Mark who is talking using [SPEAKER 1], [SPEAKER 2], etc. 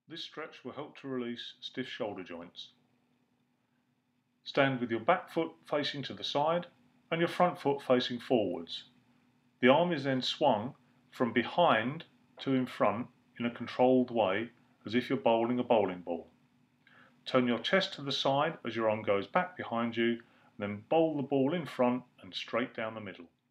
[SPEAKER 1] This stretch will help to release stiff shoulder joints. Stand with your back foot facing to the side and your front foot facing forwards. The arm is then swung from behind to in front in a controlled way, as if you're bowling a bowling ball. Turn your chest to the side as your arm goes back behind you, then bowl the ball in front and straight down the middle.